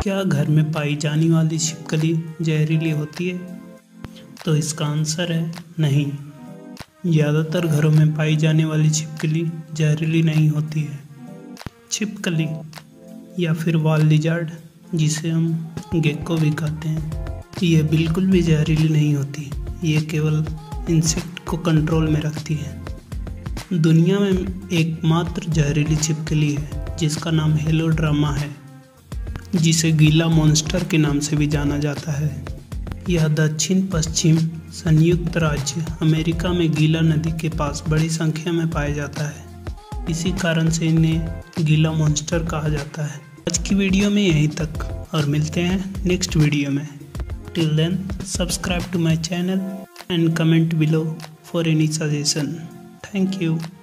क्या घर में पाई जाने वाली छिपकली जहरीली होती है? तो इसका आंसर है नहीं। ज़्यादातर घरों में पाई जाने वाली छिपकली जहरीली नहीं होती है। छिपकली या फिर वॉल लिजर्ड, जिसे हम गेक्को भी कहते हैं, ये बिल्कुल भी जहरीली नहीं होती। ये केवल इंसेक्ट को कंट्रोल में रखती है। दुनिया में एकमात्र जहरीली छिपकली है जिसका नाम हेलोड्रामा है, जिसे गीला मॉन्स्टर के नाम से भी जाना जाता है। यह दक्षिण पश्चिम संयुक्त राज्य अमेरिका में गीला नदी के पास बड़ी संख्या में पाया जाता है। इसी कारण से इन्हें गीला मॉन्स्टर कहा जाता है। आज की वीडियो में यहीं तक, और मिलते हैं नेक्स्ट वीडियो में। Till then, subscribe to my channel and comment below for any suggestion. Thank you.